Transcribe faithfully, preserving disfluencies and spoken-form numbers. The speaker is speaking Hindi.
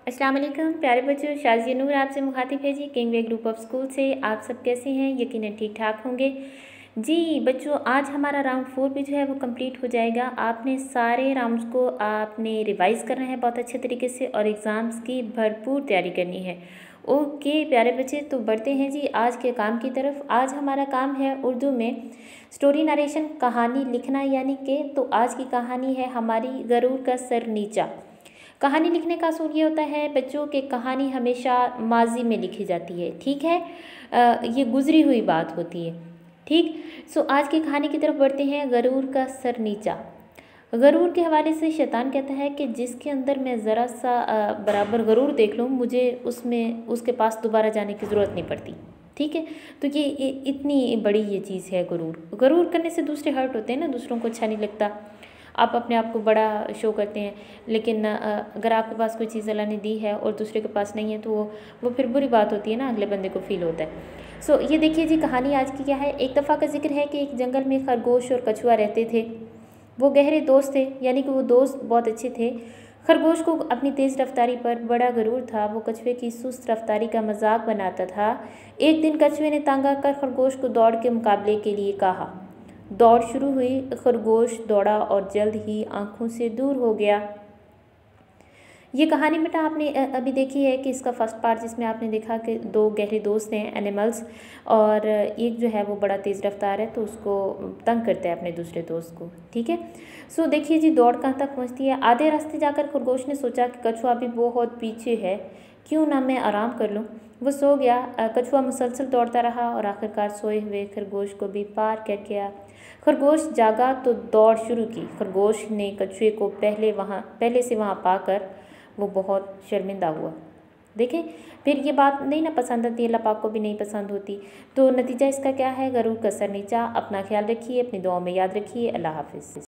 अस्सलाम वालेकुम प्यारे बच्चों, शाज़िया नूर आपसे मुखातिब है जी King Way group of school से। आप सब कैसे हैं? यकीनन ठीक ठाक होंगे जी। बच्चों, आज हमारा राउंड फोर भी जो है वो कंप्लीट हो जाएगा। आपने सारे राउंड्स को आपने रिवाइज़ करना है बहुत अच्छे तरीके से और एग्ज़ाम्स की भरपूर तैयारी करनी है। ओके प्यारे बच्चे, तो बढ़ते हैं जी आज के काम की तरफ। आज हमारा काम है उर्दू में स्टोरी नरेशन, कहानी लिखना, यानी कि तो आज की कहानी है हमारी गरूर का सर नीचा। कहानी लिखने का असूल ये होता है बच्चों कि कहानी हमेशा माजी में लिखी जाती है, ठीक है। आ, ये गुजरी हुई बात होती है, ठीक। सो आज की कहानी की तरफ बढ़ते हैं। गरूर का सर नीचा। गरूर के हवाले से शैतान कहता है कि जिसके अंदर मैं ज़रा सा आ, बराबर गरूर देख लूँ, मुझे उसमें उसके पास दोबारा जाने की ज़रूरत नहीं पड़ती, ठीक है। तो ये इतनी बड़ी ये चीज़ है गरूर। गरूर करने से दूसरे हर्ट होते हैं ना, दूसरों को अच्छा नहीं लगता। आप अपने आप को बड़ा शो करते हैं, लेकिन अगर आपके पास कोई चीज़ अल्लाह ने दी है और दूसरे के पास नहीं है तो वो वो फिर बुरी बात होती है ना, अगले बंदे को फील होता है। सो ये देखिए जी, कहानी आज की क्या है। एक दफ़ा का जिक्र है कि एक जंगल में खरगोश और कछुआ रहते थे। वो गहरे दोस्त थे, यानी कि वो दोस्त बहुत अच्छे थे। खरगोश को अपनी तेज़ रफ्तारी पर बड़ा गरूर था। वो कछुए की सुस्त रफ्तारी का मजाक बनाता था। एक दिन कछुए ने तंग आकर खरगोश को दौड़ के मुकाबले के लिए कहा। दौड़ शुरू हुई। खरगोश दौड़ा और जल्द ही आंखों से दूर हो गया। ये कहानी बेटा आपने अभी देखी है कि इसका फर्स्ट पार्ट जिसमें आपने देखा कि दो गहरे दोस्त हैं एनिमल्स, और एक जो है वो बड़ा तेज़ रफ्तार है तो उसको तंग करता है अपने दूसरे दोस्त को, ठीक है। सो देखिए जी, दौड़ कहाँ तक पहुँचती है। आधे रास्ते जाकर खरगोश ने सोचा कि कछुआ अभी बहुत पीछे है, क्यों ना मैं आराम कर लूँ। वो सो गया। कछुआ मुसलसल दौड़ता रहा और आखिरकार सोए हुए खरगोश को भी पार कर गया। खरगोश जागा तो दौड़ शुरू की। खरगोश ने कछुए को पहले वहाँ पहले से वहाँ पाकर वो बहुत शर्मिंदा हुआ। देखें, फिर ये बात नहीं ना पसंद आती, अल्लाह पाक को भी नहीं पसंद होती। तो नतीजा इसका क्या है? गरूर का सर नीचा। अपना ख्याल रखिए, अपनी दुआओं में याद रखिए। अल्लाह हाफिज़।